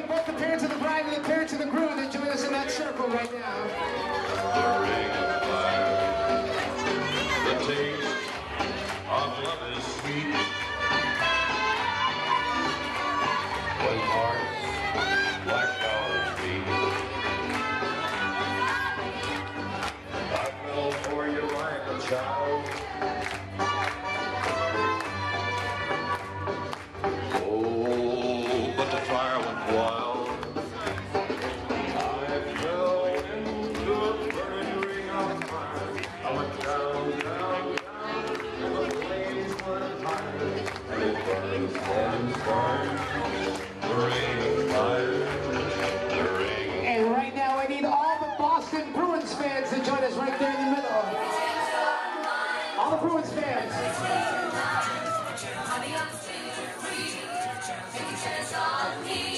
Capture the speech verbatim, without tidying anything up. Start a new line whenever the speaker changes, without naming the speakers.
both the parents of the bride and the parents of the groom that join us in that circle right now.
The ring of fire, the taste of love is sweet. When hearts like ours beat, I fell for you like a child. Oh, but the fire went wild. I fell into a burning ring of fire. I went down, down, down, and the flames went higher, and it burned and burned. The ring of fire, the ring.
And right now I need all the Boston Bruins fans to join us right there in the middle. All the Bruins fans.
Honey, I'm still free. Pictures on me.